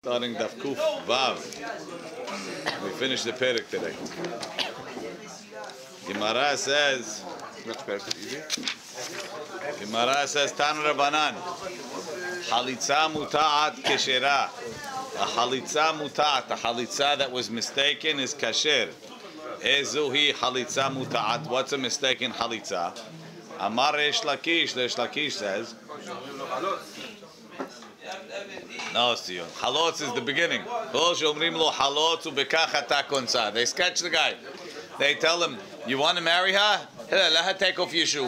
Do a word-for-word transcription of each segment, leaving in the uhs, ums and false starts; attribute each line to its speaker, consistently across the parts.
Speaker 1: Starting Daf Kuf Vav. We finished the Perek today. Gemara says, Gemara says, Tan Rabbanan, Halitza muta'at keshera. A halitza muta'at, a halitza that was mistaken is kasher. Ezuhi halitza muta'at. What's a mistaken halitza? Amar Resh Lakish, Resh Lakish says, no, Sion. Halotz is the beginning. They sketch the guy. They tell him, you want to marry her? Let her take off your shoe.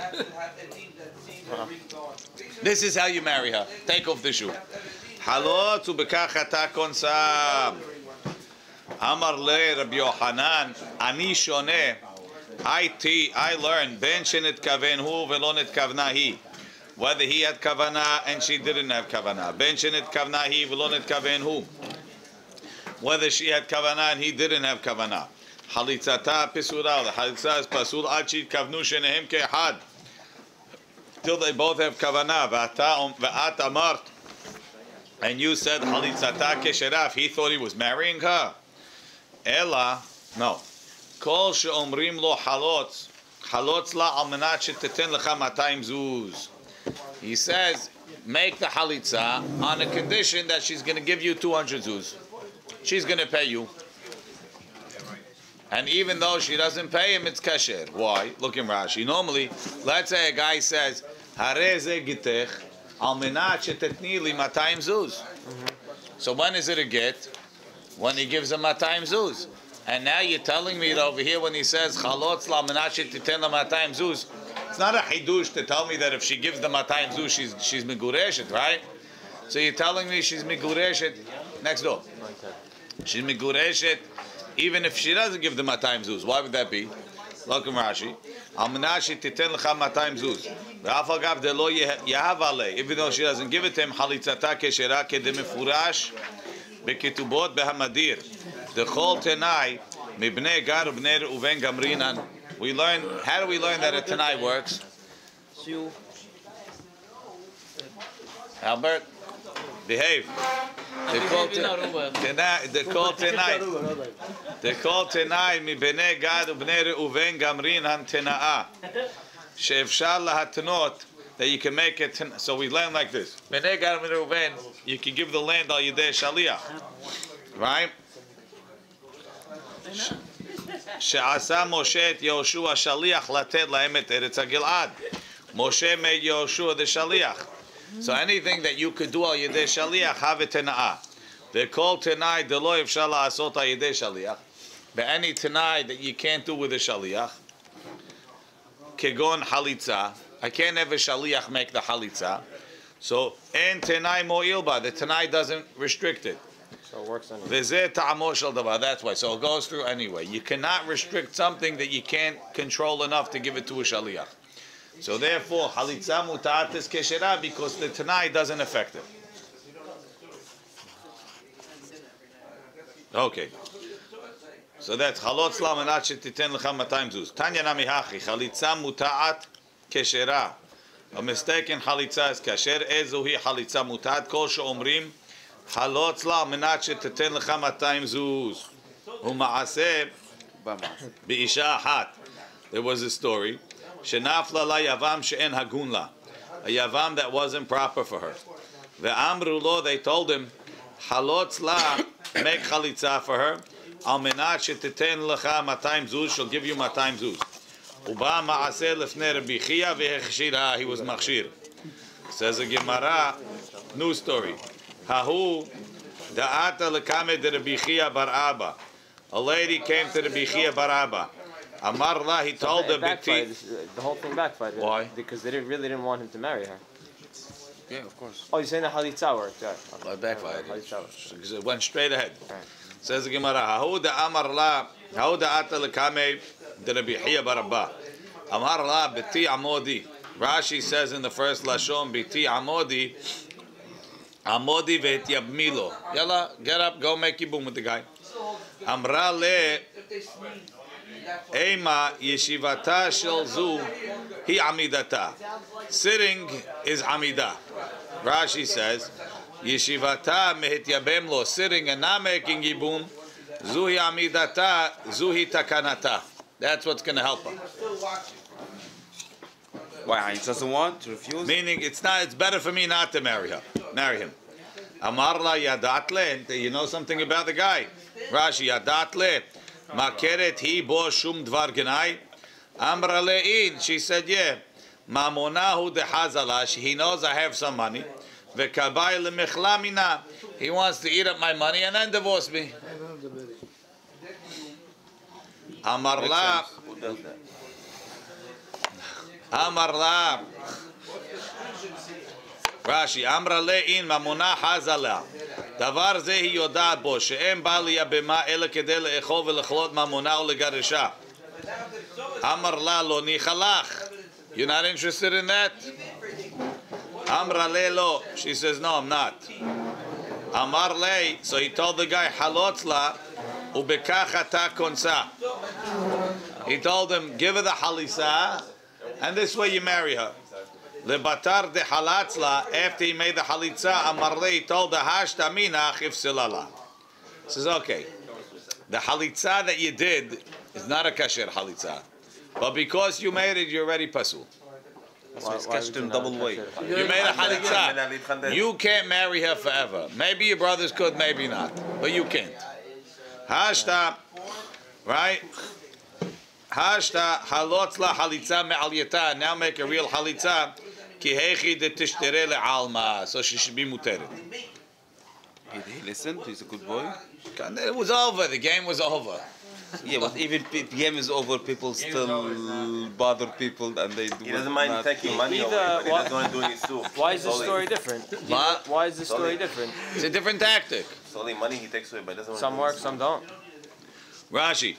Speaker 1: This is how you marry her. Take off the shoe. Halotz ubekachata konsa. Amar le Rabbi Yohanan, ani shoneh. I I learned ben shenit kaven hu velo nit kavna hi. Whether he had kavanah and she didn't have kavanah. Ben shenit kavna hi v'lo nit kaven hu. Whether she had kavanah and he didn't have kavanah. Halitzata pisura. The halitzah is pasul ad shit kavnu shenehem ke'ehad. Till they both have kavanah. V'ata v'at amart. And you said halitzata kesheraf. He thought he was marrying her. Ella, no. Kol she'omrim lo halotz. Halotz la al menat she'teten lecha matayim zuz. He says, make the halitza on a condition that she's going to give you two hundred zuz. She's going to pay you. And even though she doesn't pay him, it's kasher. Why? Look in Rashi. Normally, let's say a guy says, Hareze gitech al menat shetetni li matayim zuz. So when is it a get? When he gives a matayim zuz. And now you're telling me that over here when he says, Chalotz la menat shetiten la matayim zuz, it's not a hidush to tell me that if she gives the matayim zuz, she's she's migureshet, right? So you're telling me she's migureshet next door. She's migureshet even if she doesn't give the matayim zuz. Why would that be? Look in Rashi. Al menat titen lecha matayim zuz. Ve'af agav de lo yahav alei. Even though she doesn't give it to him, halitzata keshera kedemifurash beketubot behamadir. The chol tenai mibnei Gad ubnei Reuven gamrinan. We learn. How do we learn that a tenai works? Albert, behave. The call tenai. The call tenai. The call tenai mibnei Gad ubnei Reuven gamrinan tenaa. She'efshar lahatnot that you can make it. So we learn like this. Bnei Gad ubnei Reuven, you can give the land al yidei shaliach, right? She'asa Moshe et Yehoshua shaliach lated lahem et eretz hagilad. Moshe made Yehoshua the shaliach. So anything that you could do al yedei shaliach, have it tena'ah. They call tenai delo efshar la'asot al yedei shaliach. But any tenai that you can't do with a shaliach, kegon halitza, I can't have a shaliach make the halitza. So en tenai mo'ilba, the tenai doesn't restrict it.
Speaker 2: So it works anyway.
Speaker 1: That's why. So it goes through anyway. You cannot restrict something that you can't control enough to give it to a shaliach. So therefore, halitza muta'at is keshera because the tanai doesn't affect it. Okay. So that's halotz la menat shetiten lecha matayim zuz. Tanya nami hachi halitza muta'at keshera. A mistaken halitza is kasher. Ezuhi halitza muta'at kol she'omrim halotz la menat shetiten lecha matayim zuz. U'ma'aseh be'isha achat. There was a story. Shenafla la yavam she'en hagun la. A yavam that wasn't proper for her. Ve'amru lo, they told him, halotz la, make chalitza for her. Al menat shetiten lecha matayim zuz, she'll give you matayim zuz. Uba ma'aseh lefnei Rabbi Chia ve'hechshira, he was machshir. Says a Gemara, new story. Hahu da'ata lekame de Rabbi Chia bar Abba. A lady came to Rabbi Chia bar Abba. Amar la, he told
Speaker 2: so
Speaker 1: her,
Speaker 2: the, the whole thing backfired.
Speaker 1: Why?
Speaker 2: Because they didn't, really didn't want him to marry her.
Speaker 1: Yeah, of course.
Speaker 2: Oh, you're saying the halitza worked, yeah.
Speaker 1: Well, it backfired.
Speaker 2: Halitza.
Speaker 1: Because it went straight ahead.
Speaker 2: Right.
Speaker 1: Says the Gemara, Hahu da'amar la, hahu da'ata lekame de Rabbi Chia bar Abba. Amar la, beti amodi. Rashi says in the first lashon, beti amodi, amodi ve'et yabmilo. Yalla, get up, go make yibum with the guy. Amra le, Ema yeshivata shel zu hi amidata. Sitting is amidah. Rashi says, Yeshivata mehityabem lo, sitting and not making yibum. Zuhi amidata, zuhi takanata. That's what's going to help her.
Speaker 3: Why? He doesn't want to refuse?
Speaker 1: Meaning, it's not. It's better for me not to marry her. Marry him. Amarla yadatle. You know something about the guy? Rashi yadatle. Makeret hi bo shum dvar genai. Amra le'in. She said, yeah. Mamonahu de hazalash. He knows I have some money. V'kabay lemichla mina. He wants to eat up my money and then divorce me. Amarla.
Speaker 3: Who does that?
Speaker 1: Amarla. Rashi, Amra le'in mamona hazala. Davar zehi yodat bo she'em ba liyabema ele kedei le'echol ve'lechlot mamona u'legarisha. Amar la lo nichalach. You're not interested in that? Amra le lo. She says, no, I'm not. Amar le. So he told the guy, halot la ubekach ata konsa. He told him, give her the halisa, and this way you marry her. Lebatar de halatzla, after he made the halitza, Amarle, he told the hashta minach ifsilala. He says, okay, the halitza that you did is not a kasher halitza, but because you made it, you're already pasul.
Speaker 3: So he's catched him double way.
Speaker 1: You made a halitza. You can't marry her forever. Maybe your brothers could, maybe not, but you can't. Hashta, right? Hashta halotzla halitza me'alyata. Now make a real halitza. Ki hechi de tishtere le'alma. So she should be muteret.
Speaker 3: Did he listen? He's a good boy.
Speaker 1: It was over. The game was over.
Speaker 3: Yeah, but even if the game is over, people still bother people and they do.
Speaker 4: He doesn't mind
Speaker 3: not-
Speaker 4: taking money
Speaker 2: Either-
Speaker 4: away, but he
Speaker 2: why-
Speaker 4: doesn't want to do any soup.
Speaker 2: Why is this story different?
Speaker 1: What?
Speaker 2: Why is this story different?
Speaker 1: It's a different tactic.
Speaker 4: It's only money he takes away, but doesn't want
Speaker 2: Some
Speaker 4: to do
Speaker 2: work,
Speaker 4: any
Speaker 2: some don't.
Speaker 1: Rashi.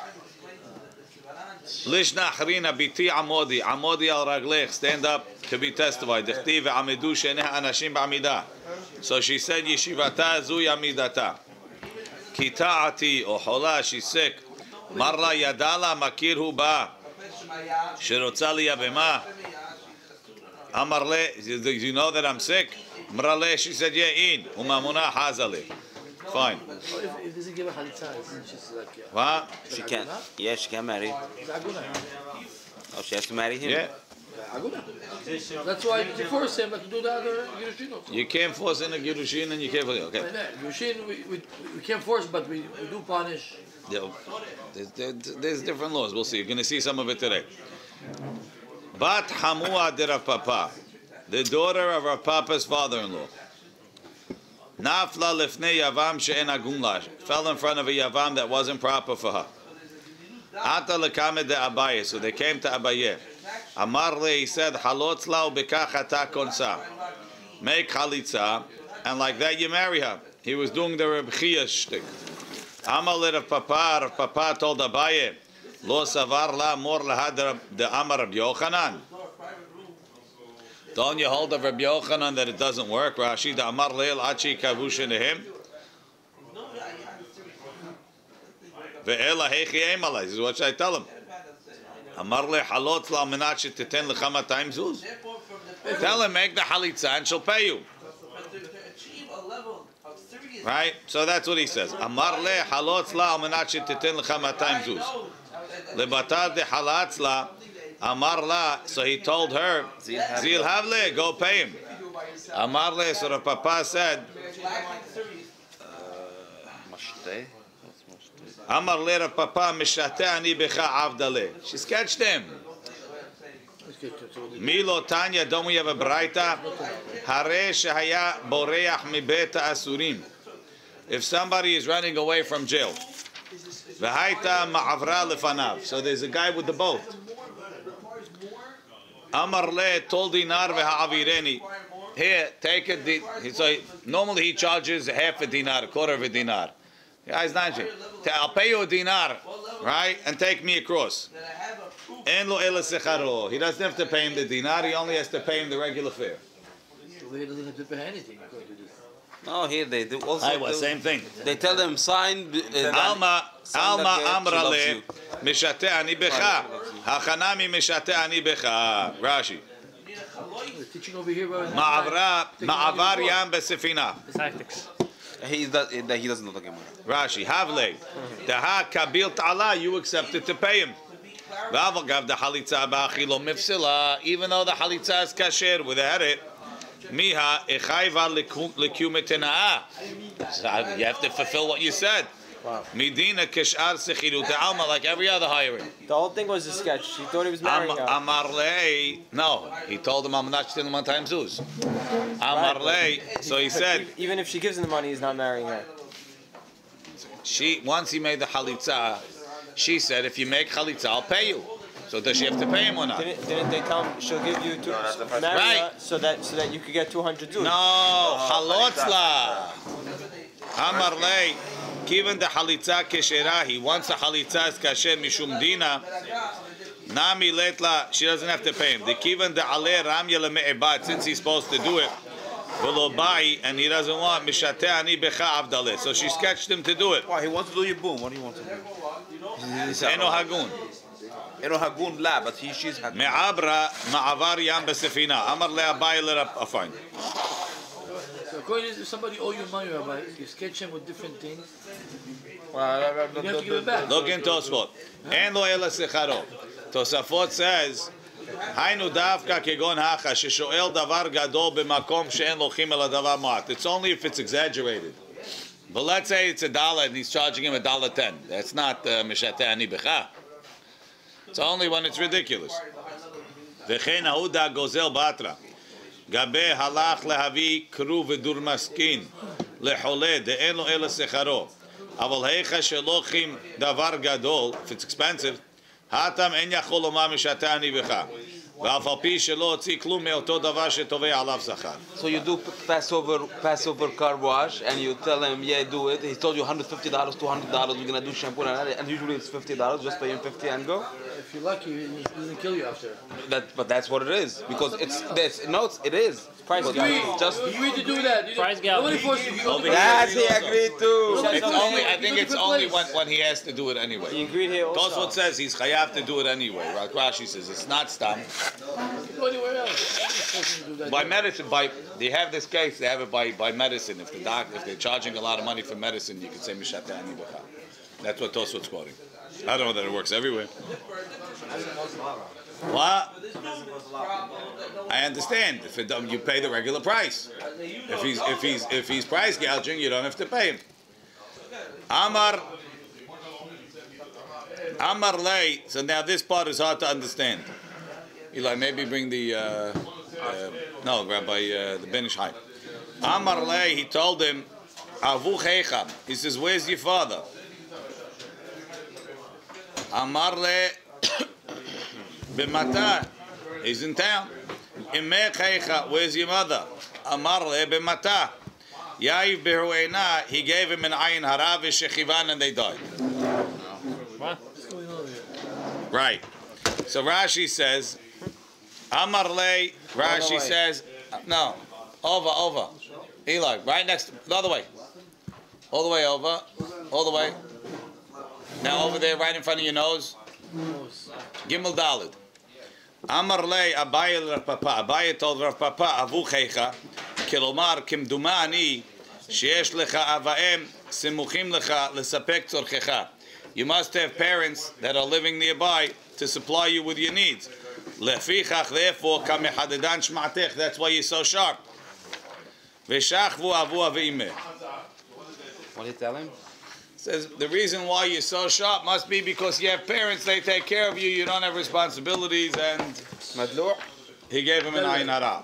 Speaker 1: Lishna harina biti amodi. Amodi al raglech. Stand up to be testified. Dechti ve'amidu sheneh anashim ba'amidah. So she said, Yeshivata zu yamidata. Kita'ati o hola, she's sick. Marla yadala makir hu ba. Shirotza liyabema. Amarle, do you know that I'm sick? Marle, she said, yeah, in. Umamuna hazale. Fine.
Speaker 5: If, if doesn't give a halitza, she's like, yeah.
Speaker 1: What?
Speaker 3: She can't. Yeah, she can't marry.
Speaker 5: It's aguna.
Speaker 3: Oh, she has to marry him.
Speaker 1: Yeah.
Speaker 5: Aguna. That's why you force him to do the other Yerushin also.
Speaker 1: You can't force in a Girushin and you can't force it. Okay.
Speaker 5: Yerushin, we, we, we can't force, but we, we do punish.
Speaker 1: Yeah, There's, there's, there's different laws. We'll see. You're going to see some of it today. Bat Hamua de Rav Papa, the daughter of Rav Papa's father-in-law. Nafla lefnei yavam she'en agun la. Fell in front of a yavam that wasn't proper for her. Ata lekame de Abaye. So they came to Abaye. Amar le, he said, halotz la ubekach ata konsa. Make halitza, and like that you marry her. He was doing the Reb Chia shtick. Amar le Rav Papa, Rav Papa told Abaye, lo savar la mor lahad de Amar Reb Yochanan. Don't you hold of Rabbi Yochanan that it doesn't work? Rashi, the Amar Leil Achi Kavush in him. Ve'ela Hechi Emalai. This is what should I tell him? Amar Le Halot La Menach Titen Lechama Time Zuz. Tell him, make the halitza and she'll pay you. Right? So that's what he says. Amar Le Halot La Menach Titen Lechama Time Zuz. Lebatar de Halatz La. Amar la, so he told her, Zil Havle, go pay him. Amar le, so the Papa said, Amar le, the Papa, Mishate ani becha avdale. She sketched him. Milo Tanya, don't we have a braita? Hare shehaya boreach mi beta asurim. If somebody is running away from jail, v'haita ma'avra lefanav. So there's a guy with the boat. Amar le tol dinar ve'ha'avireni. Here, take a di- so normally he charges half a dinar, a quarter of a dinar. Guys, not I'll pay you a dinar, right, and take me across. En lo ela secharo. He doesn't have to pay him the dinar. He only has to pay him the regular fare.
Speaker 5: So he doesn't have to pay anything. according to this.
Speaker 3: No, here they do also.
Speaker 1: Aywa,
Speaker 3: do-
Speaker 1: same thing.
Speaker 3: They tell them sign. Uh,
Speaker 1: Alma,
Speaker 3: sign
Speaker 1: Alma
Speaker 3: that she
Speaker 1: amra
Speaker 3: loves
Speaker 1: le
Speaker 3: you.
Speaker 1: mishate ani becha. Hachanami mishate ani becha. Rashi.
Speaker 5: We're teaching over here. Where
Speaker 1: Ma'avra, ma'avar yam besefina.
Speaker 2: Tactics.
Speaker 3: He does. He doesn't know the Gemara.
Speaker 1: Rashi, Havle, Daha kabil ta'ala, you accepted to pay him. V'avagav the halitza ba'achilo mifsila, even though the halitza is kasher without it. Miha echayva lekumetenaa. You have to fulfill what you said.
Speaker 2: Wow.
Speaker 1: Midina keshar sechiru te'alma, like every other hiring.
Speaker 2: The whole thing was a sketch. He thought he was marrying her.
Speaker 1: Amar lei, no, he told him I'm not stealing one time zuz. Amar lei, so he said,
Speaker 2: Even if she gives him the money, he's not marrying her.
Speaker 1: she once he made the halitza, she said, if you make halitza, I'll pay you. So does she have to pay him or not?
Speaker 2: Didn't, didn't they tell him she'll give you two,
Speaker 4: that's the first
Speaker 2: marry
Speaker 1: Right.
Speaker 2: her so that so that you could get two hundred zuz?
Speaker 1: No, halotzla. Amar lei, given the halitza keshera, he wants the halitza is kasher mishum dina. Nami letla, she doesn't have to pay him. The given the ale ramya leme'ebat, since he's supposed to do it, v'lo bai, and he doesn't want mishate ani becha avdaleh. So she sketched him to do it.
Speaker 3: Why he wants to do your boom? What do you want to do?
Speaker 1: Eno hagun.
Speaker 3: Eno hagun la, but he she's hagun.
Speaker 1: Me'abra ma'avar yam besefina. Amar le'abai le'rab. Fine.
Speaker 5: So according to if somebody owe you money, Rabbi, you sketch him with different things.
Speaker 2: Well,
Speaker 5: You have to give it back.
Speaker 1: Look in Tosfot. En lo ela secharo. Tosafot says, היינו דווקא כגון הכה, ששואל דבר גדול במקום שאין לוקחים אלא דבר מועט. It's only if it's exaggerated. But let's say it's a dollar and he's charging him a dollar ten. That's not משתה אני בך. It's only when it's ridiculous. וכן ההודה גוזל בתרא. גבי הלך להביא כרוב ודור מסכין לחולה דאין לו אלא שכרו. אבל היכה שלוקחים דבר גדול, if it's expensive, האטם אין יכול לומר משתה אני בך. ואף על פי שלא הוציא כלום מאותו דבר שתובע עליו שכר.
Speaker 3: So you do Passover, Passover car wash, and you tell him, yeah, do it. He told you one hundred fifty dollars, two hundred dollars, we're gonna do shampoo and that, and usually it's fifty dollars. Just pay him fifty and go.
Speaker 5: If you're lucky, he doesn't kill you after.
Speaker 3: That, but that's what it is because it's this. No, it's, it is.
Speaker 2: Price
Speaker 3: But
Speaker 2: gouging.
Speaker 3: it's just.
Speaker 5: You need to do that. You
Speaker 2: Price
Speaker 5: know, nobody forces you. You go to the
Speaker 3: Yes, he
Speaker 5: place.
Speaker 3: agreed to.
Speaker 1: It's only, I
Speaker 5: You
Speaker 1: think
Speaker 5: go to
Speaker 1: it's
Speaker 5: the
Speaker 1: only
Speaker 5: place.
Speaker 1: when, when he has to do it
Speaker 2: You
Speaker 1: anyway.
Speaker 2: agreed here also.
Speaker 1: Tosfot says he's chayav to do it anyway. Like Rashi says, it's not stam.
Speaker 5: Go anywhere else. Nobody's forcing you to do that.
Speaker 1: By medicine, by they have this case, they have it by, by medicine. If the doc, if they're charging a lot of money for medicine, you can say mishata ani b'cha. That's what Tosfot's quoting. I don't know that it works everywhere. What? I understand. If it, you pay the regular price. If he's if he's if he's price gouging, you don't have to pay him. Amar Amar lei. So now this part is hard to understand. Eli, maybe bring the uh, uh, no, Rabbi uh, the Ben Ish Hai. Amar lei. He told him, Avu Cheicha. He says, where's your father? Amar le b'mata. He's in town. Imeh Cheicha. Where's your mother? Amar le b'mata. Ya'iv beru'ena. He gave him an ayin hara v'shechivan and they died.
Speaker 5: What's going on here?
Speaker 1: Right. So Rashi says, Amar le. Rashi says, no, over, over. Eli, right next, to, the other way. All the way over, all the way. Now over there, right in front of your nose. Gimel Dalid. Amar le Abaye Rav Papa. Abaye told Rav Papa, Avu Cheicha, Kilomar Kimdumani, Sheyesh Lecha Avaem, Simuchim Lecha, Lesapek Tzorchecha. You must have parents that are living nearby to supply you with your needs. Lefichach, therefore, Kamehadedan Shmatech. That's why you're so sharp. Veshachvu Avu Aveimeh.
Speaker 3: What did you tell him?
Speaker 1: Says the reason why you're so sharp must be because you have parents, they take care of you, you don't have responsibilities, and
Speaker 3: Madlu'.
Speaker 1: he gave him an ayin hara.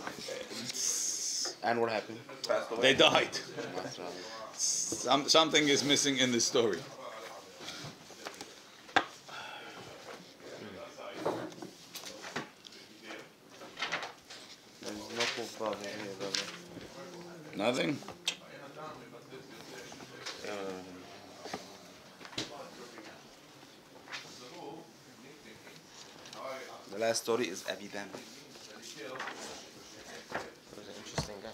Speaker 3: And what happened?
Speaker 4: Passed away.
Speaker 1: They died. Some, something is missing in this story.
Speaker 2: There's no full problem here, brother.
Speaker 1: Nothing?
Speaker 3: The last story is Abidan.
Speaker 2: He was an interesting guy.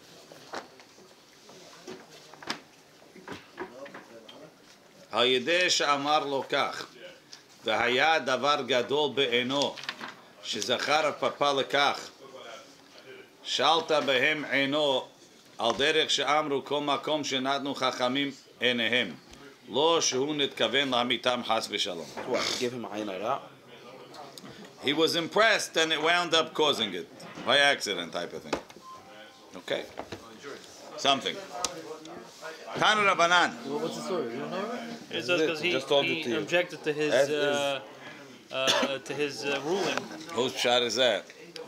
Speaker 1: הידע שאמר לו כך, והיה דבר גדול בעינו, שזכר הפפה לכך, שלטה בהם עינו על דרך שאמרו כל מקום שנתנו חכמים עיניהם. לא שהוא נתכוון להמיתם חס ושלום.
Speaker 3: What? Give him a ayna,
Speaker 1: He was impressed and it wound up causing it. By accident type of thing. Okay? Something. Tanu Rabbanan.
Speaker 5: Well, what's the story? You don't know it?
Speaker 6: It says because he,
Speaker 3: Just told it
Speaker 6: he
Speaker 3: to you.
Speaker 6: objected to his
Speaker 3: As
Speaker 6: uh, uh, to his uh, ruling.
Speaker 1: Whose shot is that?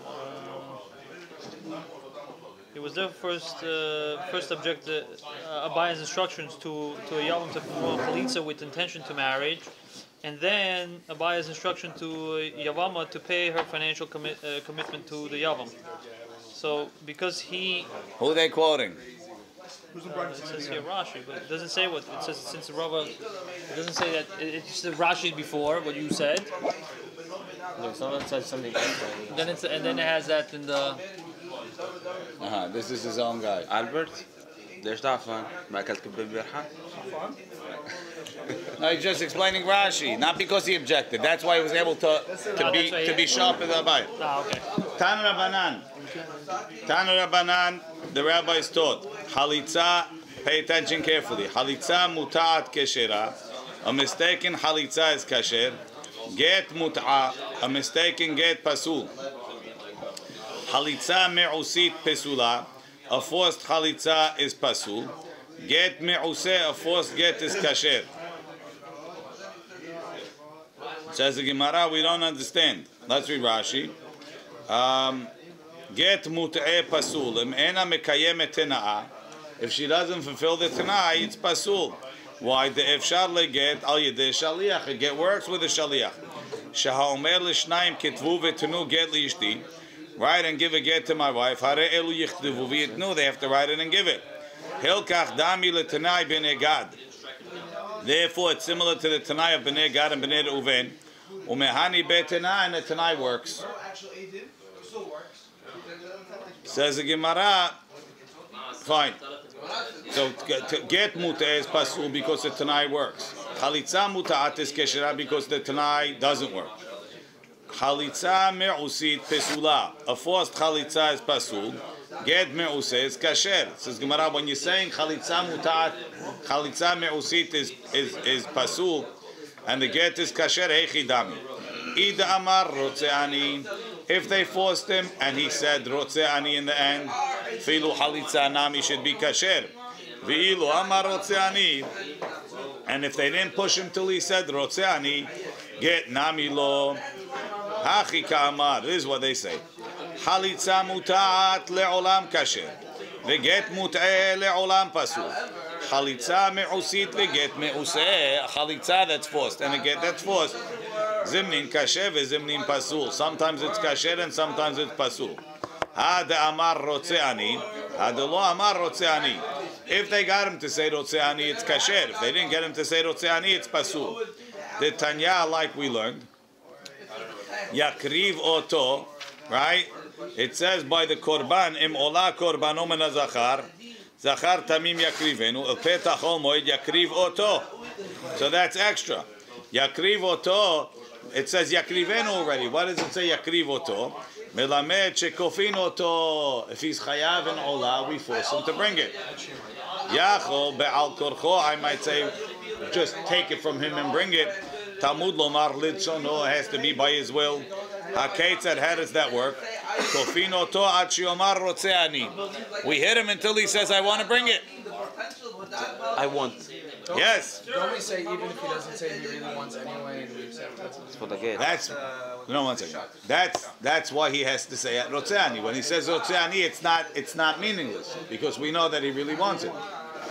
Speaker 6: He was there first. Uh, first objected uh, Abaya's instructions to to a yavam to perform chalitza with intention to marriage, and then Abaya's instruction to uh, Yavama to pay her financial commi- uh, commitment to the yavam. So because he,
Speaker 1: Who are they quoting?
Speaker 6: uh, it says here Rashi, but it doesn't say what it says. Since the Rava, it doesn't say that. It, it just said Rashi before what you said.
Speaker 2: No, someone said something different.
Speaker 6: Then it's and then it has that in the.
Speaker 1: Uh-huh, this is his own guy.
Speaker 3: Albert, ليش تعرفان؟ ما أكلت كبة بيرحة؟
Speaker 1: No, he's just explaining Rashi, not because he objected. That's why he was able to, to
Speaker 6: Oh,
Speaker 1: be
Speaker 6: that's why
Speaker 1: to
Speaker 6: he-
Speaker 1: be sharp in the Abayah.
Speaker 6: Ah, okay.
Speaker 1: Tanu Rabbanan. Tanu Rabbanan, the rabbis taught. Halitza, pay attention carefully. Halitza muta'at keshera. A mistaken halitza is kasher. Get mut'a. A mistaken get pasul. Halitza me'usit pesula. A forced halitza is pasul. Get me'use, a forced get is kasher. Says the Gemara, we don't understand. Let's read Rashi. Um, get mut'e pasul. Im ena mekayemet tena'a. If she doesn't fulfill the tena'a, it's pasul. Why? The efshar leget al yedei shaliach. A get works with a shaliach. Shaha'omer l'shnayim ketvu v'tenu get li'ishti. Write and give a get to my wife. Hare elu yichtivu v'yitnu. They have to write it and give it. Hilkach dami l'tenai b'nei Gad. Therefore, it's similar to the Tanai of Bnei Gad and Bnei Reuven. Umehani be'tenai, and the Tanai works. Says the Gemara, fine. So to get mut'eh is pasul because the Tanai works. Chalitza muta'at is keshera because the Tanai doesn't work. Chalitza me'usit pesula. A forced chalitza is pasul. Get me'use is kasher. Says Gemara, when you're saying chalitza muta'at, chalitza me'usit is, is, is pasul, and the get is kasher, heichi dami. Ida amar rotzeani. If they forced him, and he said rotzeani in the end, filu chalitza nami should be kasher. V'ilu amar rotzeani. And if they didn't push him till he said rotzeani, get nami lo. Hachi ka'amar. This is what they say. Chalitza muta'at le'olam kasher. Veget mut'eh le'olam pasul. Chalitza me'usit veget me'useh. Chalitza that's forced and a get that's forced. Zimnin kasher ve'zimnin pasul. Sometimes it's kasher and sometimes it's pasul. Hada amar rotzeani. Hada lo amar rotzeani. If they got him to say rotzeani, it's kasher. If they didn't get him to say rotzeani, it's pasul. The Tanya, like we learned, yakriv oto, right? It says by the korban, im ola korbano min zachar, zachar tamim yakrivenu, el petach ol moed yakriv oto. So that's extra. Yakriv oto, it says yakrivenu already. What does it say yakriv oto? Melamed shekofin oto. If he's chayav in ola, we force him to bring it. Yachol be'al korcho, I might say, just take it from him and bring it. Talmud lomar litzono, has to be by his will. Haketz said, how does that work? Kofino to ad shiomar rotzeani. We hit him until he says, I want to bring it.
Speaker 3: I want.
Speaker 1: Yes.
Speaker 7: Don't we say even if he doesn't say he really wants anyway, and we accept that's
Speaker 3: It's for the get.
Speaker 1: That's no one second. That's that's why he has to say at rotzeani. When he says rotzeani, it's not it's not meaningless because we know that he really wants it.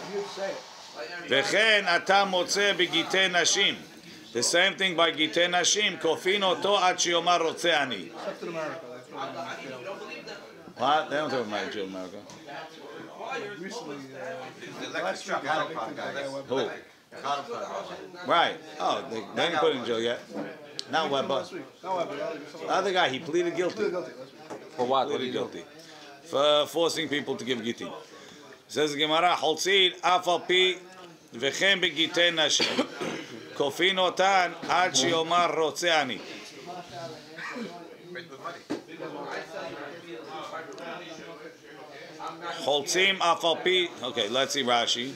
Speaker 1: V'chen ata motze b'gitei nashim. The same thing by gitei nashim. Kofin oto ad shiomar rotzeani.
Speaker 7: Except in America. That's what I'm
Speaker 1: What? They don't talk about jail in America.
Speaker 7: Recently, uh, last week, I think the guy went
Speaker 1: Who? Right. Oh, they, they didn't put him in jail yet. Not Weber.
Speaker 7: last week. No, I
Speaker 1: The other guy, he pleaded guilty.
Speaker 7: guilty last week.
Speaker 3: For what? What do
Speaker 1: Pleaded
Speaker 3: you do?
Speaker 1: guilty. For forcing people to give gitin. Says the Gemara, Holtzid, Afal Pi, Vechem begitei nashim. Kofin otan, ad shiomar rotzeani. Choltzim afalpi. Okay, let's see Rashi.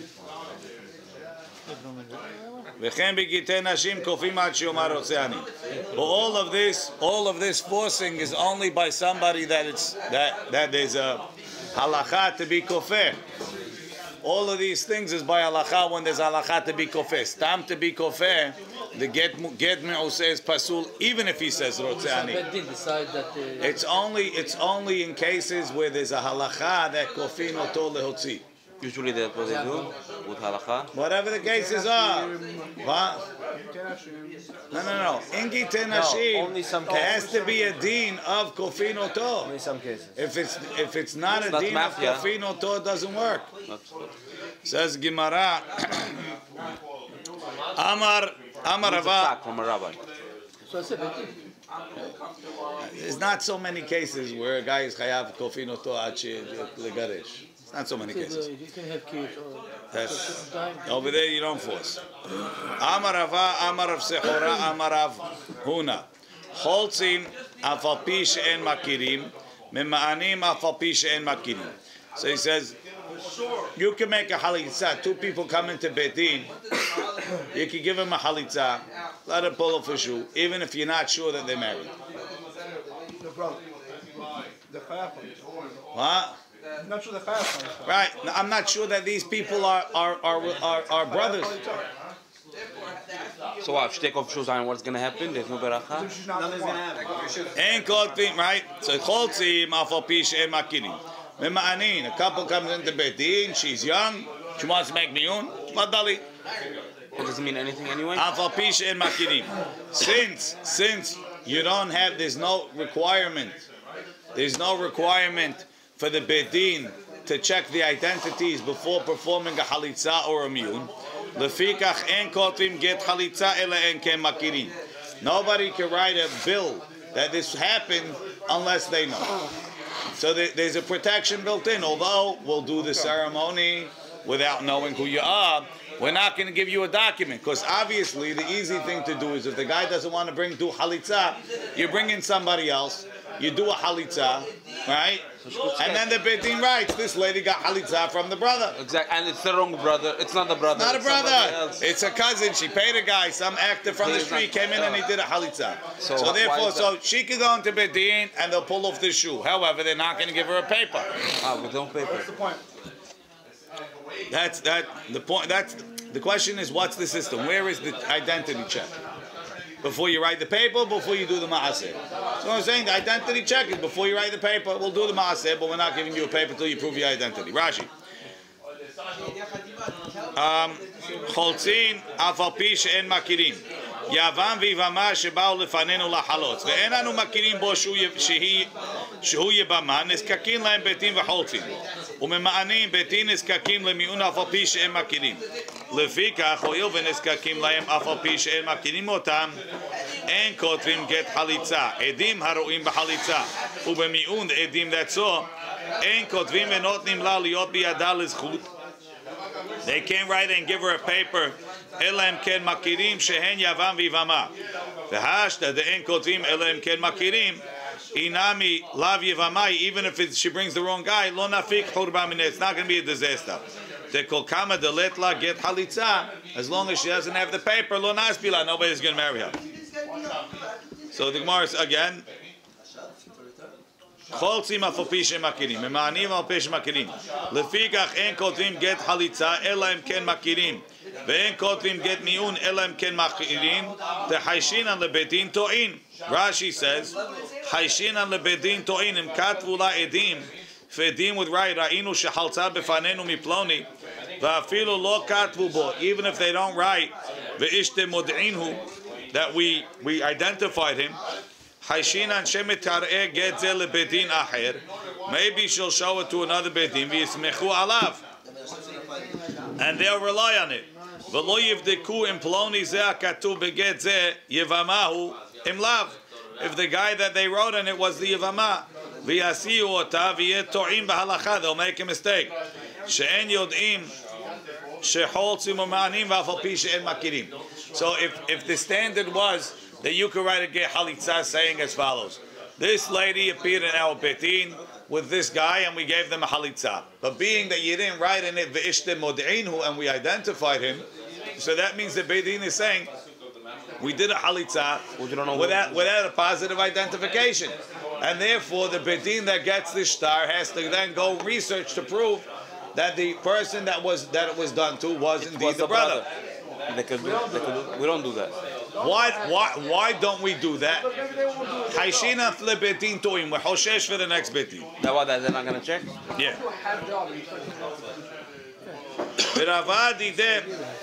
Speaker 1: V'chen b'gitei nashim kofim ad she'omar rotzeh ani. But all of this, all of this forcing is only by somebody that it's that that there's a halacha to be kofeh. All of these things is by halacha when there's halacha to be kofeh. Stam to be kofeh, the get get me'useh is pasul, even if he says rotzeh ani. It's only it's only in cases where there's a halacha that kofin oto lehotzi.
Speaker 3: Usually that's what they do with halacha.
Speaker 1: Whatever the cases are. What? No, no, no. In Gitei Nashim,
Speaker 2: only some
Speaker 1: there has
Speaker 2: cases.
Speaker 1: to be a deen of kofin oto.
Speaker 2: In some cases.
Speaker 1: If it's if it's not
Speaker 3: It's
Speaker 1: a
Speaker 3: not
Speaker 1: deen of
Speaker 3: mafia.
Speaker 1: kofin oto, it doesn't work.
Speaker 3: That's good.
Speaker 1: Says Gemara. Amar Amar
Speaker 3: It's a
Speaker 1: Rava.
Speaker 3: fact from a rabbi.
Speaker 5: So I said,
Speaker 1: There's not so many cases where a guy is chayav kofin oto ad legaresh. It's not so many cases.
Speaker 5: you can have kids or
Speaker 1: That's,
Speaker 5: time.
Speaker 1: over there you don't force. Amar Rava, Amar Rav Sechora, Amar Rav Huna. Choltzim afal pi she'en makirim, mema'anim afal pi she'en makirim. So he says, you can make a halitza. Two people come into Beit Din. You can give them a halitza, let them pull off a shoe, even if you're not sure that they're married.
Speaker 7: The brother. The chayaf.
Speaker 1: What?
Speaker 7: I'm not sure the chayaf.
Speaker 1: Right. Now, I'm not sure that these people are are are are, are brothers.
Speaker 3: So what? If she take off shoes on, what's gonna happen? There's no beracha.
Speaker 7: She's not the one.
Speaker 1: Ain't kotzim, right? So choltzim afal pi she'en makirim. Mema'anin, a couple comes into Beit Din, she's young, she wants to make miyun, madali.
Speaker 3: It doesn't mean anything anyway.
Speaker 1: Afal pi she'en makirim. Since since you don't have, there's no requirement, there's no requirement for the Beit Din to check the identities before performing a halitza or a miyun. Lefikach en kotzim get halitza ela en ken makirim. Nobody can write a bill that this happened unless they know. So there, there's a protection built in. Although we'll do the ceremony without knowing who you are, we're not going to give you a document, because obviously the easy thing to do is if the guy doesn't want to bring do halitza, you bring in somebody else, you do a halitza, right? And then the Beit Din writes, this lady got halitza from the brother.
Speaker 3: Exactly, and it's the wrong brother. It's not the brother.
Speaker 1: Not a
Speaker 3: it's somebody
Speaker 1: brother.
Speaker 3: else.
Speaker 1: It's a cousin. She paid a guy, some actor from the
Speaker 3: He's
Speaker 1: street
Speaker 3: not-
Speaker 1: came in and he did a halitza.
Speaker 3: So
Speaker 1: So,
Speaker 3: why
Speaker 1: therefore,
Speaker 3: is
Speaker 1: so
Speaker 3: that?
Speaker 1: she could go into Beit Din and they'll pull off the shoe. However, they're not going to give her a paper.
Speaker 3: Ah, with no paper.
Speaker 7: What's the point?
Speaker 1: That's that. The point. That's the question is, what's the system? Where is the identity check? Before you write the paper, before you do the maaseh. So I'm saying the identity check is before you write the paper. We'll do the maaseh, but we're not giving you a paper until you prove your identity. Rashi. Choltzin afal pi she'en makirim. Yavam v'ivama שבאו לפנינו לחלוץ, ואין אנו מכירים בו שהוא יבמה, נזקקים להם ביתים וחולצים, וממאנים ביתים נזקקים למיעון אף על פי שהם מכירים. לפיכך, הואיל ונזקקים להם אף על פי שהם מכירים אותם, אין כותבים גט חליצה, עדים הרואים בחליצה, ובמיעון עדים דצו, אין כותבים ונותנים לה להיות בידה לזכות. They can't write and give her a paper. אלא אם כן מכירים שהן יבם ויבמה. והשתא דאין כותבים אלא אם כן מכירים, אינמי לאו יבמה, even if it's, she brings the wrong guy, לא נפיק חורבה מיניה. It's not going to be a disaster. דכל כמה דלת לה גט חליצה, as long as she doesn't have the paper, לא נספי לה, nobody's going to marry her. So the Gemara is again, חולצים אף על פי שמכירים, ממאנים על פי שמכירים. לפיכך אין כותבים גט חליצה, אלא אם כן מכירים. ואין כותבים גט מיעון, אלא אם כן מכירים. תחיישינן לבית דין טועין. Rashi says, חיישינן לבית דין טועין, אם כתבו לה עדים, ועדים would write, ראינו שחלצה בפנינו מפלוני, ואפילו לא כתבו בו, even if they don't write, ואיש דמודעין הוא, that we, we identified him, Haishinan shemet tar'eh get ze lebeit din acher. Maybe she'll show it to another beit din v'yismechu alav, and they'll rely on it. V'lo yivdeku im ploni ze hakatuv beget ze yevamahu im lav. If the guy that they wrote on it was the yevama, v'yasiu ota v'yeh to'im b'halacha, they'll make a mistake. She'en yod'im sheholtzim u'ma'anim v'afal pi she'en makirim. So if if the standard was that you could write a get halitza saying as follows: this lady appeared in our betin with this guy, and we gave them a halitza. But being that you didn't write in it ve'ishte mod'inhu, and we identified him, so that means the betin is saying we did a halitza without without a positive identification, and therefore the betin that gets this star has to then go research to prove that the person that was that it was done to was indeed
Speaker 3: was
Speaker 1: the
Speaker 3: the
Speaker 1: brother.
Speaker 3: brother. They could do, they could do, we don't do that.
Speaker 1: Why, why, why don't we do that? Haishina lebetin toim. We hoshesh for the next betin.
Speaker 3: That what? They're not gonna check.
Speaker 1: Yeah. Viravadi de.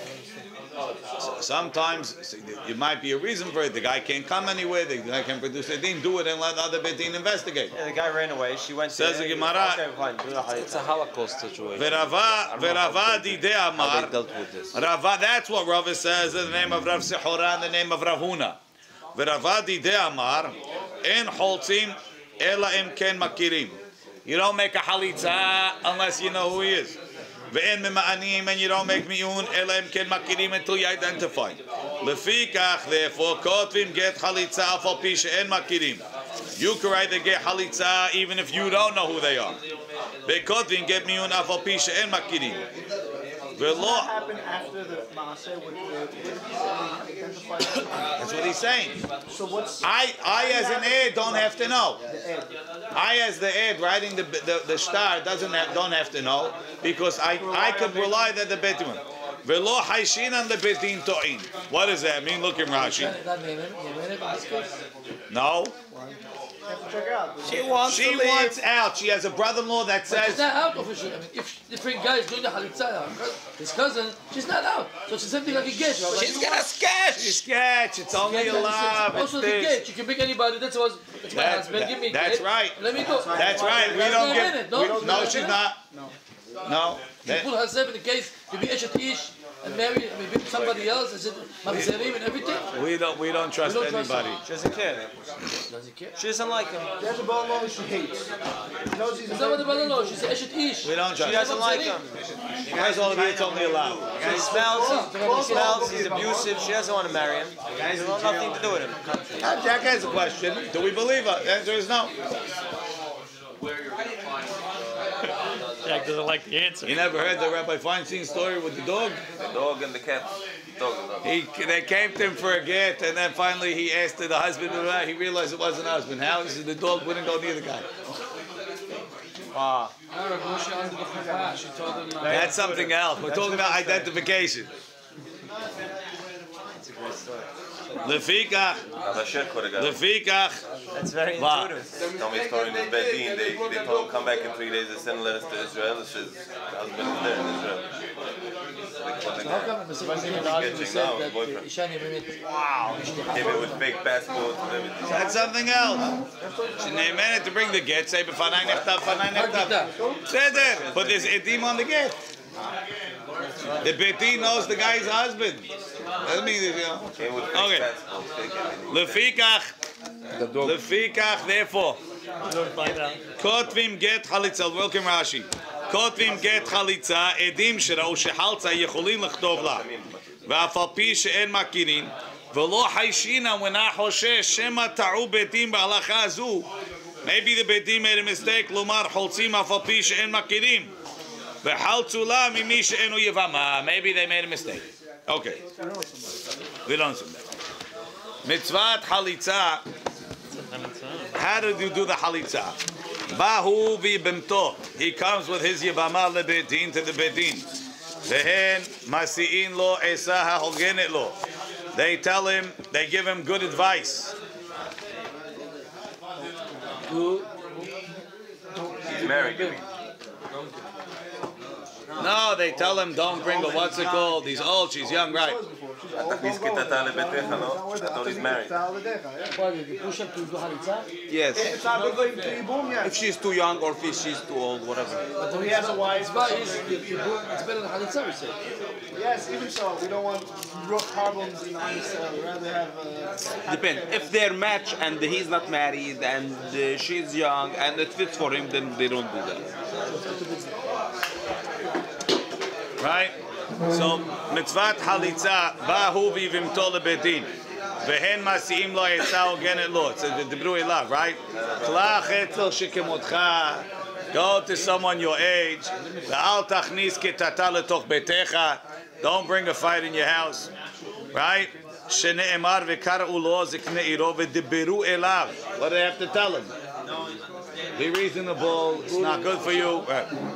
Speaker 1: Sometimes it might be a reason for it. The guy can't come anywhere. The guy can produce a din. Do it and let the other betin investigate.
Speaker 2: Yeah, the guy ran away. She went.
Speaker 1: Says the
Speaker 2: to,
Speaker 1: Gemara.
Speaker 2: Okay, fine. Do the halitza.
Speaker 3: It's a Holocaust situation.
Speaker 1: Virava, Viravadi de
Speaker 3: How
Speaker 1: Amar.
Speaker 3: they dealt with this.
Speaker 1: Rava, that's what Rava says in the name of Rav Sehora and the name of Rav Huna. Viravadi de Amar, en holtzim ela im ken makirim. You don't make a halitza unless you know who he is. Ve'en mema'anim, and you don't make miyun ela im ken makirim until you identify. Lefikach, therefore, kotvim get halitza afal pi she'en makirim. You can write the get halitza even if you don't know who they are. Ve'kotvim get miyun afal pi she'en makirim.
Speaker 7: What happened after the maaseh with the identified?
Speaker 1: That's what he's saying.
Speaker 7: So what's
Speaker 1: I, I as an ed don't have to know. I as the ed writing the the, the star doesn't have, don't have to know because I I could rely that the betin. Velo haishinan the betin to'in. What does that mean? Look in Rashi. No.
Speaker 7: check out?
Speaker 3: She wants
Speaker 1: She
Speaker 3: to leave.
Speaker 1: wants out. She has a brother-in-law that
Speaker 5: But
Speaker 1: says.
Speaker 5: she's not out officially. I mean, if different guys doing the halitza, his cousin, she's not out. So it's the same thing like a get.
Speaker 3: She's gonna sketch.
Speaker 1: She's sketch. It's only a love. It's
Speaker 5: Also, the
Speaker 1: this.
Speaker 5: get. You can pick anybody. That's what. That's my
Speaker 1: That-
Speaker 5: husband.
Speaker 1: that-
Speaker 5: Give me. a
Speaker 1: that's
Speaker 5: get.
Speaker 1: right.
Speaker 5: Let me go.
Speaker 1: That's right. We
Speaker 5: That's
Speaker 1: don't
Speaker 5: not
Speaker 1: get.
Speaker 5: minute, no?
Speaker 1: we- No, she's not.
Speaker 7: No.
Speaker 1: No.
Speaker 5: She
Speaker 1: That-
Speaker 5: put herself in the case to be Eshet Ish and marry maybe somebody else. Is it Mamzerim and everything?
Speaker 1: We don't. We don't trust
Speaker 5: We don't trust
Speaker 1: anybody.
Speaker 2: She doesn't care.
Speaker 5: Does he care?
Speaker 2: She doesn't like him.
Speaker 7: She has a brother-in-law she hates. She knows he's
Speaker 5: It's not what the brother knows. She's Eshet Ish.
Speaker 1: We don't
Speaker 2: She
Speaker 1: trust.
Speaker 2: doesn't like him.
Speaker 1: First of all, it's only allowed.
Speaker 2: He smells. He smells. He's abusive. She doesn't want to marry him. She wants nothing to do with him.
Speaker 1: Uh, Jack has a question. Do we believe her? The answer is no.
Speaker 6: Jack doesn't like the answer.
Speaker 1: You never heard the Rabbi Feinstein story with the dog?
Speaker 4: The dog and the cat. Dog and dog.
Speaker 1: He, they came to him for a get, and then finally he asked the husband, he realized it wasn't a husband. How? He said the dog wouldn't go near the guy.
Speaker 2: Wow.
Speaker 1: That's something else. We're talking about identification. Lefikach,
Speaker 4: Rasher could have got him.
Speaker 1: lefikach.
Speaker 2: That's very
Speaker 1: Wow.
Speaker 2: intuitive.
Speaker 4: Tell me a story in his bed. They, they told him come back in three days. They sent letters to Israel. It says the husband is there in Israel.
Speaker 5: How come the Muslim husband said that Ishani Mehmet? Wow.
Speaker 4: Came in with fake passports and everything.
Speaker 1: That's something else. She needed to bring the get. Say, "B'fanai nechtav, b'fanai nechtav." Seder, but there's edim on the get. The beti knows the guy's husband. Doesn't mean that, you know.
Speaker 4: Came with fake
Speaker 1: Okay.
Speaker 4: passports. Fake everything.
Speaker 1: Lefikach, lefikach. Therefore, kotvim get chalitza. Welcome Rashi. kotvim get chalitza. Edim שראו שחלצה יכולים לכתוב לה. ואף על פי שאין מכירים, ולא חיישינן ואינה חושש שמא טעו בתים בהלכה הזו. Maybe the betim made a mistake. לומר חולצים אף על פי שאין מכירים. וחלצו לה ממי שאינו יבמה. Maybe they made a mistake. Okay. We don't know that. Mitzvat halitza. How did you do the halitza? Bahu v'bimto. He comes with his yibama lebetin to the betin. Vehen masi'in lo esa ha'hogenet lo. They tell him, they give him good advice.
Speaker 4: He's married. you mean?
Speaker 1: No, they tell him, don't bring her. What's it called? He's old, she's young, right?
Speaker 4: תכניס כיתתה לביתך, no? I thought he's married.
Speaker 5: Why did you push him to do halitza?
Speaker 3: Yes.
Speaker 7: It's not good for you to boom yet.
Speaker 3: If she's too young or if she's too old, whatever.
Speaker 5: But
Speaker 7: He has a wife.
Speaker 5: It's why he's it's better than halitza, we say.
Speaker 7: Yes, even so, we don't want rough problems in Israel. We'd rather have. Uh,
Speaker 3: Depends. If they're match and he's not married and uh, she's young and it fits for him, then they don't do that.
Speaker 1: Right? So, mitzvat halitza, bahu v'vimto lebedin. והן מסיעים לו עצה הוגנת לו. דיברו אליו, right? קלח עצל שכמותך. Go to someone your age. ואל תכניס קטטה לתוך ביתך. Don't bring a fight in your house. Right? שנאמר וקראו לו זקני עירו ודיברו אליו. What do they have to tell him? Be reasonable. It's not good for you.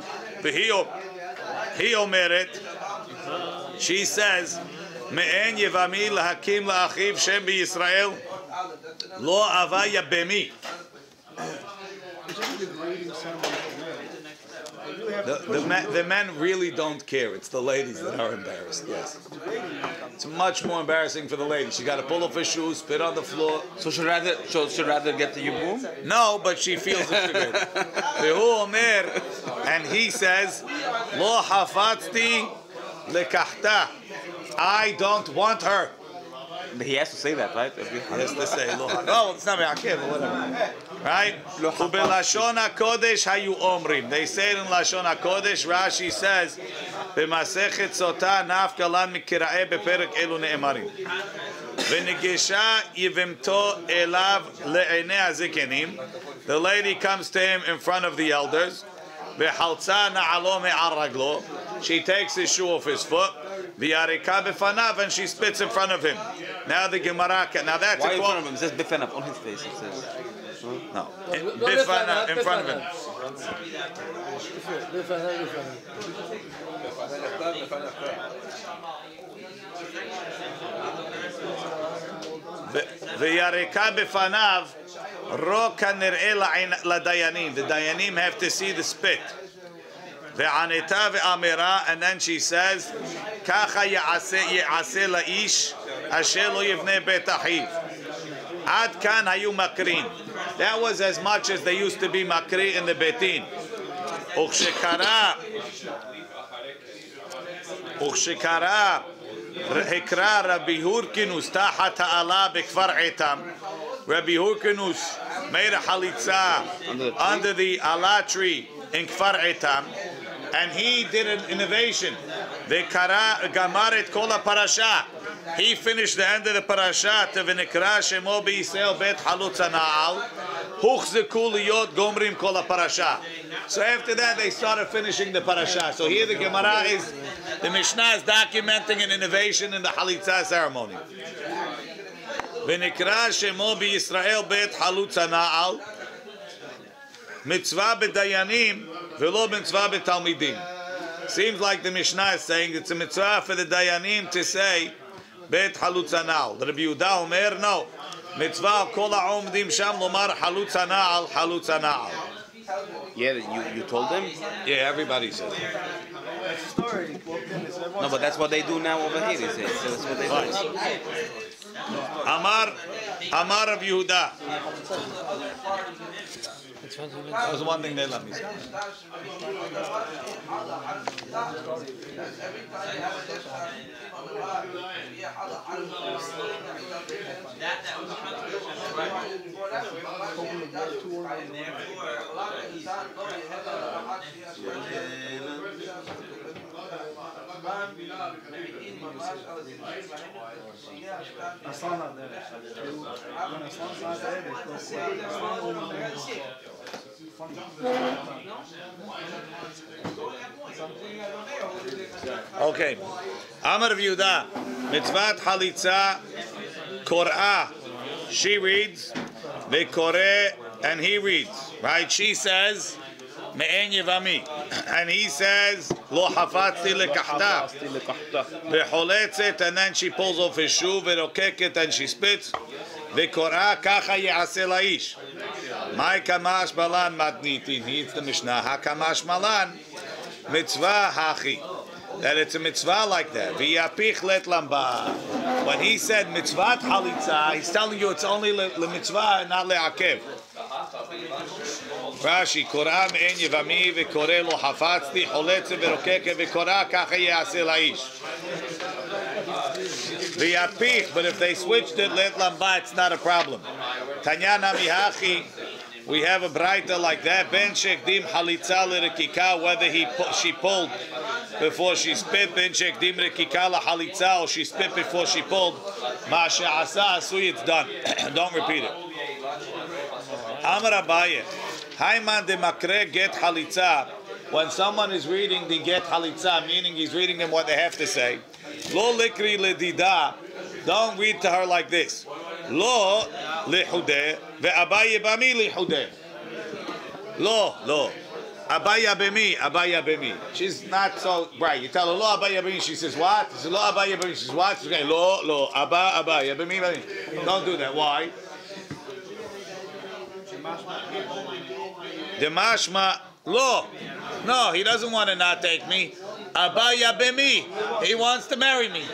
Speaker 1: והיא אומרת, she says, מאין יבמי להקים לאחיו שם בישראל לא הוויה במי. The, the, men, the men really don't care. It's the ladies that are embarrassed. Yes, it's much more embarrassing for the ladies. She got to pull off her shoes, spit on the floor.
Speaker 3: So she'd rather, so she'd rather get the yibum?
Speaker 1: No, but she feels it's good. Vehu omer, and he says, "Lo hafatzti lekachta." I don't want her.
Speaker 3: He has to say that, right?
Speaker 1: He has to say, "Lo." Oh, it's not me'akev, but whatever. Right? Ubelashon hakodesh hayu omrim. They say it in Lashon hakodesh. Rashi says, "B'masechet sota nafka lan mikirae beperek elu ne'emarim." V'nigesha yivimto elav le'enei hazikenim. The lady comes to him in front of the elders. V'haltza na'alo me'al raglo. She takes his shoe off his foot. V'yarika b'fanav, and she spits in front of him. Now the Gemara. Now that's
Speaker 3: Why
Speaker 1: a
Speaker 3: in
Speaker 1: quote.
Speaker 3: front of him? It says bifanav on his face. It says.
Speaker 1: No, bifanav, in front of him. V'yarika b'fanav. Ro kanir'e ladayanim. The dayanim have to see the spit. Ve'aneta ve'amira, and then she says, "Kacha ya'aseh ya'aseh la'ish asher lo yivnei bet achiv." Ad kan hayu makrin. That was as much as they used to be makri in the betin. Uchshekara, uchshekara, hekra Rabbi Hurkinus tahat ha'ala bekfar etam. Rabbi Hurkinus made a halitza under the ala tree in Kfar Etam, and he did an innovation. Vekara gamaret kol parasha. He finished the end of the parasha. V'nikra shemo b'Yisrael bet halutza na'al. Huchzeku liyot gomrim kol parasha. So after that, they started finishing the parasha. So here the Gemara is, the Mishnah is documenting an innovation in the halitza ceremony. V'nikra shemo b'Yisrael bet halutza na'al. Mitzvah b'dayanim v'lo mitzvah b'talmidim. Seems like the Mishnah is saying it's a mitzvah for the dayanim to say bet halutza na'al. Rabbi Yehuda Omer, no. Mitzvah kol ha'omdim sham lomar halutza na'al, halutza na'al.
Speaker 3: Yeah, you, you told them?
Speaker 1: Yeah, everybody says it.
Speaker 3: No, but that's what they do now over here, they say. So that's what they do.
Speaker 1: Amar, Amar of Yehuda. That was one thing they let me say. Okay. Amar of Yehuda, mitzvat halitza korah. She reads, ve'koreh, and he reads. Right? She says, me'en yevami, and he says, lo hafatzti lekachta. Ve'choletzet, and then she pulls off his shoe. Ve'rokeket, and she spits. Ve'korah kacha ye'aseh la'ish. My kamash malan matnitin. He's the Mishnah. Hakamash malan mitzvah hachi. That it's a mitzvah like that. V'yapich let lamba. When he said mitzvah halitza, he's telling you it's only le, le mitzvah and not le'akev. Rashi, korah me'en yevami ve'koreh lo hafatzti choletze ve'rokeke ve'korah kacha ye'aseh la'ish. V'yapich, but if they switched it let lamba, it's not a problem. Tanyana mihachi. We have a braita like that. Ben shekdim halitza l'rekika, whether he she pulled before she spit, ben shekdim rekika lahalitza, or she spit before she pulled, ma she'asa asui, it's done. Don't repeat it. Amar Abaye, Hayman de makre get halitza. When someone is reading the get halitza, meaning he's reading them what they have to say, lo likri ledida, don't read to her like this. Lo lihudeh ve'abaye bami lihudeh. Lo, lo. Abaya bemi, abaya bemi. She's not so bright. You tell her, lo abaya bemi, she says what? She says, lo abaya bemi, she says what? She's going, lo, lo, abba, abaya bemi, bemi. Don't do that. Why? The mashma, lo. No, he doesn't want to not take me. Abaya bemi. He wants to marry me.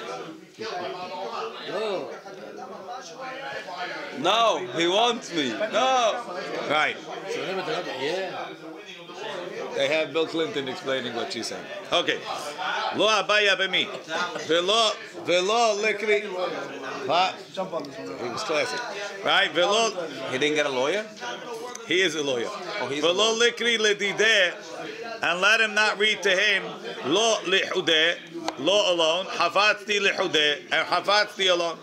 Speaker 3: No, he wants me. No.
Speaker 1: Right.
Speaker 5: Yeah.
Speaker 1: They have Bill Clinton explaining what she's saying. Okay. Lo abaya bemi. Velo, velo likri. What? He was classic. Right? Velo.
Speaker 3: He didn't get a lawyer?
Speaker 1: He is a lawyer.
Speaker 3: Oh, he's a
Speaker 1: Velo
Speaker 3: lawyer.
Speaker 1: likri ledideh. And let him not read to him. Lo lihudeh. Lo alone. Hafatzti lihudeh. And hafatzti alone.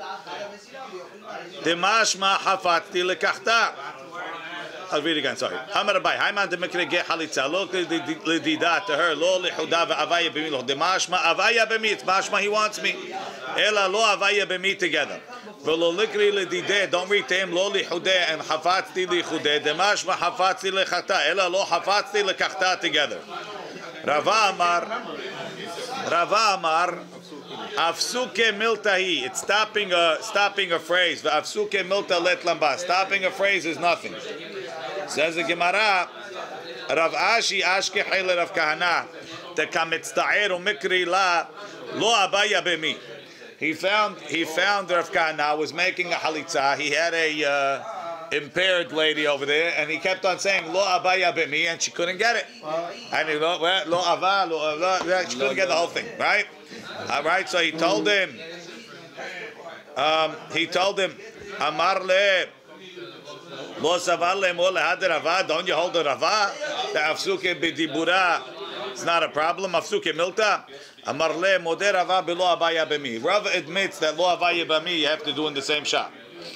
Speaker 1: Demashma hafatzti lekachta. I'll read again, sorry. Amar Abai, Hayman de Mekre ge halitza, lo lidida to her, lo lihuda ve'avaya b'mi, lo demashma avaya b'mi, it's mashma he wants me. Ela lo avaya b'mi together. V'lo likri lidide, don't read to him, lo lihude, and hafatzti lihude, demashma hafatzti lechata, ela lo hafatzti lekachta together. Rava Amar, Rava Amar, Afsuke miltahi, it's stopping a, stopping a phrase. Afsuke milta let lamba, stopping a phrase is nothing. Says the Gemara, Rav Ashi Ashke Haile Rav Kahana, the Kamitzta'er Mikri La Lo Abaya Bemi. He found he found Rav Kahana was making a halitza. He had a uh, impaired lady over there, and he kept on saying Lo Abaya Bemi, and she couldn't get it. And he Lo Lo Ava Lo Ava, she couldn't get the whole thing, right? All right. So he told him. Um, he told him, Amar Le. Lo savar le'mor lehad rava. Don't you hold the rava? The afsuke b'dibura. It's not a problem. Afsuke milta. Amar le modeh rava below abaya b'mi. Rav admits that lo abaya b'mi you have to do in the same shop.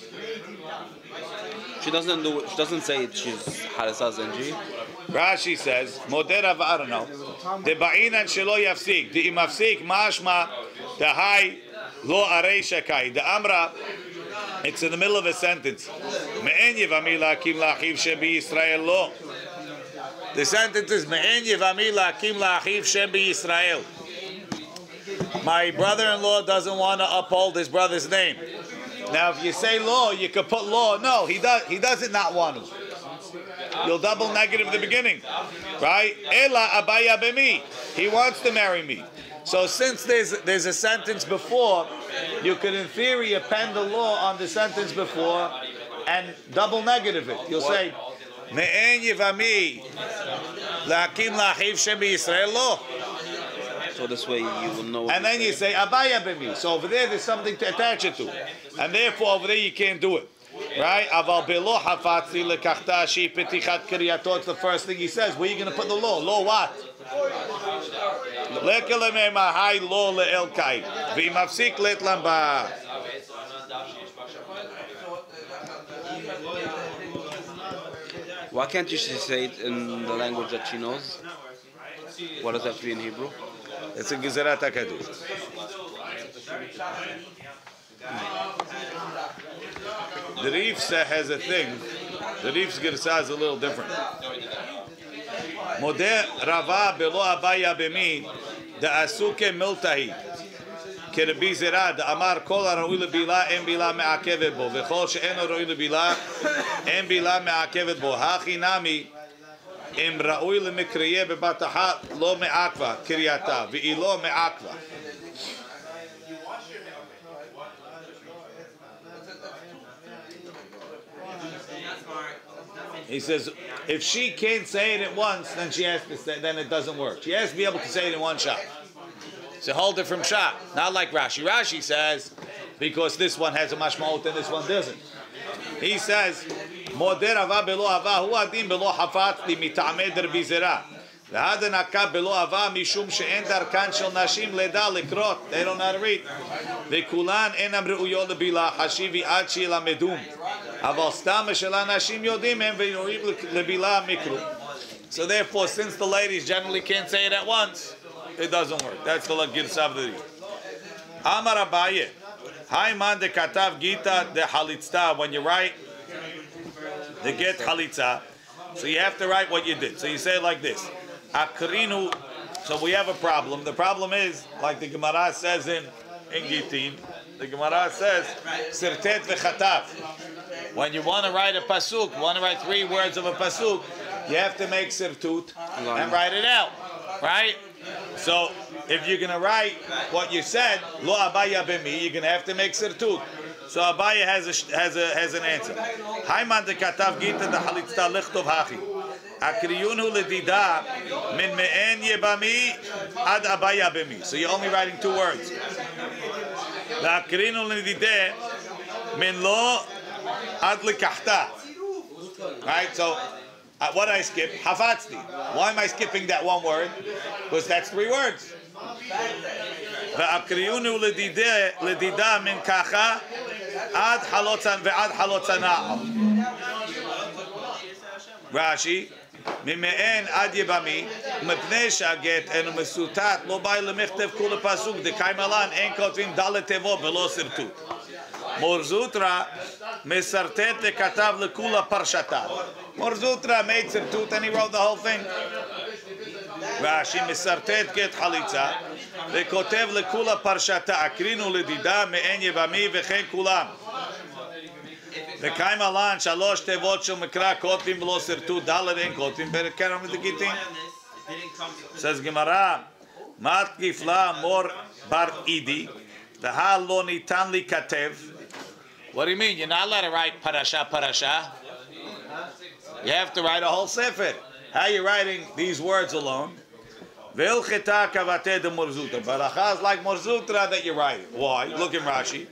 Speaker 3: She doesn't do. She doesn't say it, she's harisa zenji.
Speaker 1: Rashi says modeh rava. I don't know. The ba'inan shelo yafsik. The imafsik mashma. The high lo arei shakai. The amra. It's in the middle of a sentence. The sentence is my brother-in-law doesn't want to uphold his brother's name. Now, if you say law, you could put law. No, he does. He doesn't not want to. You'll double negative the beginning, right? Ela abaya b'mi. He wants to marry me. So since there's there's a sentence before, you could in theory append the law on the sentence before and double negative it. You'll say, Me'en yivami la'akim la'achiv shem b'Yisrael lo.
Speaker 3: So this way you will know.
Speaker 1: And then you say, Abaya b'mi. So over there there's something to attach it to. And therefore over there you can't do it. Right? Aval belo hafatzi lekachta shi petichat kriyatot. The first thing he says, where are you going to put the law? Law what? Lekeleme mahai lo leelkai. V'imafsik let lamba.
Speaker 3: Why can't you say it in the language that she knows? What does that have to be in Hebrew?
Speaker 1: It's a Gezerat HaKadosh. The Rifsa has a thing. The Rif's Gersa is a little different. Modeh Rava belo abaya b'mi the asuke miltahi. K'Rabbi Zera the amar kol ha'ra'ui lebila en bila me'akevet bo v'chol she'eno ra'ui lebila en bila me'akevet bo hachi nami im ra'ui lemikriye b'batahat lo me'akva kiryata v'ilo me'akva. He says, if she can't say it at once, then she has to say, then it doesn't work. She has to be able to say it in one shot. It's a whole different shot. Not like Rashi. Rashi says, because this one has a mashmaut and this one doesn't. He says, Modeh Rava belo Hava, hu adin belo hafatli mita'ameh Rabbi Zera. והדנקה בלא אהבה משום שאין דרכן של נשים לידה לקרות. They don't know how to read. וכולן אינם ראויות לבילה חשיבי עד שילמדום. אבל סתם של הנשים יודעים הם וראויים לבילה מקרו. So therefore, since the ladies generally can't say it at once, it doesn't work. That's the Girsa of the Ri. Amar Abaye. Hai man de katav gita de halitzta. When you write the get halitza, so you have to write what you did. So you say it like this. Akrinu. So we have a problem. The problem is, like the Gemara says in, in Gitin, the Gemara says, sirtet v'chatav. When you want to write a pasuk, you want to write three words of a pasuk, you have to make sirtut and write it out, right? So if you're going to write what you said, lo abaya b'mi, you're going to have to make sirtut. So Abaya has a, has a, has an answer. Hayman de katav gita de halitzta lichtov hachi. Akriyunu ledida min me'en yebami ad abaya b'mi. So you're only writing two words. Akriyunu ledide min lo ad likachta. Right? So uh, what did I skip? Hafatzti. Why am I skipping that one word? Because that's three words. Va'akriyunu ledide ledida min kacha ad halotzan ve'ad halotzana. Rashi, mime'en ad yebami, mepnei shaget enu mesutat lo bay lemichtev kula pasuk dekay malan en kotvim dalet tevo velo sirtut. Morzutra mesartet lekatav lekula parshata. Morzutra made sirtut and he wrote the whole thing. Rashi mesartet get halitza lekotev lekula parshata akrinu ledida me'en yevami v'chen kulam v'kaim alan shalosh tevot shel mekra kotim v'lo sirtut dalet en kotim berekeram v'degitim. Says Gemara, mat gifla mor bar idi v'ha lo nitan li katev. What do you mean? You're not allowed to write parasha parasha. You have to write a whole sefer. How are you writing these words alone? Ve'ilcheta kavate de morzutra. Baracha is like morzutra that you write. Why? Look in Rashi.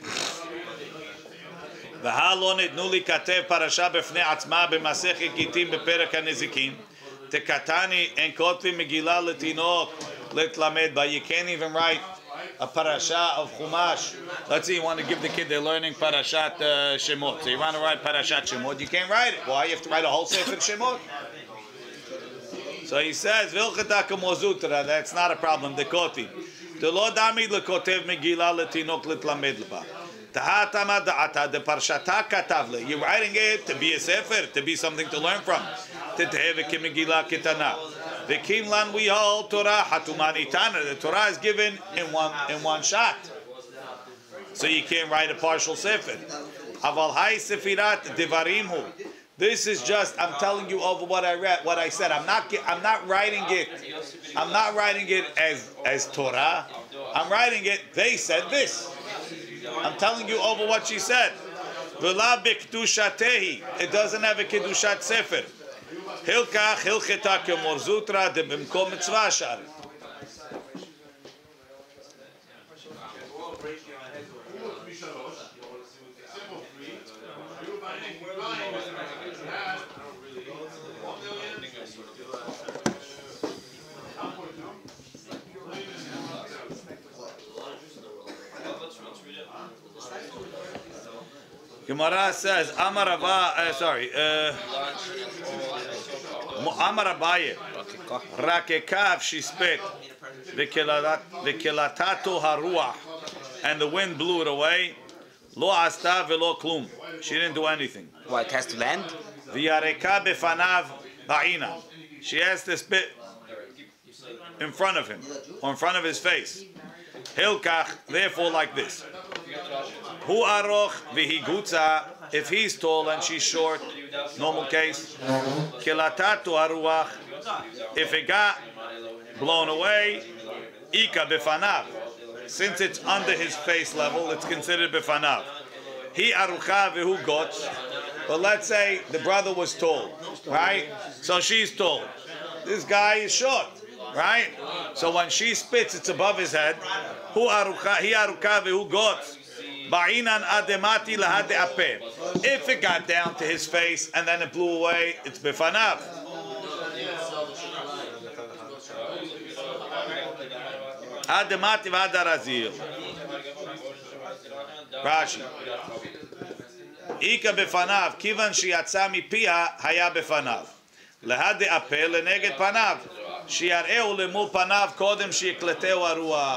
Speaker 1: V'ha lo nitnu li katev parasha b'fnei atzma b'masechet gitin b'perek hanezikin tekatani en kotvim megillah letinok letlamed. But you can't even write a parasha of Chumash. Let's say you want to give the kid, they're learning parashat uh, Shemot. So you want to write parashat Shemot, you can't write it. Why? You have to write a whole sefer Shemot. So he says, Vilchetaka mozutra, that's not a problem. Dekoti. Telo damid lekotev megillah letinok letlamed leba. Tahatama da'ata de parshata katavle. You're writing it to be a sefer, to be something to learn from. Teteheve ke megillah kitana. V'kim lan we hold Torah hatumani tana. The Torah is given in one in one shot, so you can't write a partial sefer. Aval hay sefirat devarimhu. This is just I'm telling you over what I read, what I said. I'm not I'm not writing it. I'm not writing it as as Torah. I'm writing it. They said this. I'm telling you over what she said. V'la b'kedushatehi. It doesn't have a kedushat sefer. Hilkach hilcheta kemor zutra de b'mkom mitzvah shari. Gemara says, Amar Abba, uh, sorry, uh, Amar Abaye, Rakekav she spit, V'kelatato haruach, and the wind blew it away. Lo asta velo klum. She didn't do anything.
Speaker 3: Why, it has to land?
Speaker 1: V'yareka befanav ba'ina. She has to spit in front of him, or in front of his face. Hilkach, therefore like this. Hu aroch v'higutza. If he's tall and she's short, normal case. Kilatatu haruach. If it got blown away, ika befanav. Since it's under his face level, it's considered befanav. He arucha v'hu gotz. But let's say the brother was tall, right? So she's tall. This guy is short, right? So when she spits, it's above his head. Hu arucha, he arucha v'hu gotz. Ba'inan ademati lahade apeh. If it got down to his face and then it blew away, it's befanav. עד דמתי ועד הרזיל. רש"י. איכא בפניו, כיוון שיצא מפיה, היה בפניו. להדאפה לנגד פניו, שיראהו למול פניו קודם שיקלטהו הרוח.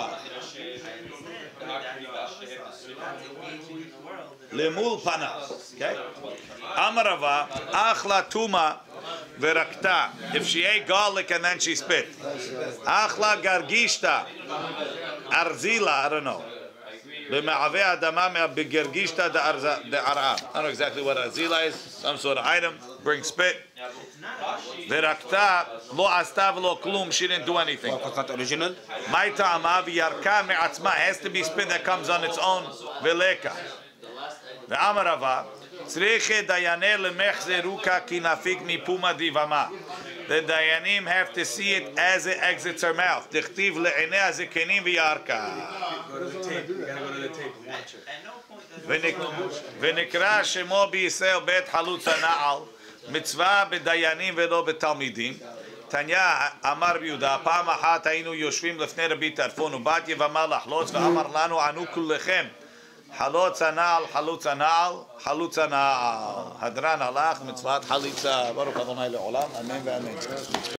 Speaker 1: למול פניו, okay? אמר רבא, אכלה תומה ורקתה. If she ate garlic and then she spit. אכלה גרגישתה, ארזילה, I don't know. במעבה אדמה בגרגישתה דערעה. I don't know exactly what arzila is, some sort of item, bring spit. ורקתה, לא עשתה ולא כלום, she didn't do anything.
Speaker 3: It's not original.
Speaker 1: מה טעמה? וירקה מעצמה, has to be spit that comes on its own, ולקה. ואמר רבא, צריכה דייני למחזרוקה כי נפיק מפומה דיבמה. The dayanim have to see it as it exits her mouth. דכתיב לעיני הזקנים וירקה. ונקרא שמו בישראל בית חלוץ הנעל, מצווה בדיינים ולא בתלמידים. תניא אמר ביהודה, פעם אחת היינו יושבים לפני רבי טרפון ובת יבמה לחלוץ ואמר לנו, ענו כולכם חלוץ הנעל, חלוץ הנעל, חלוץ הנעל. הדרן הלך מצוות חליצה. ברוך ה' לעולם, אמן ואמן.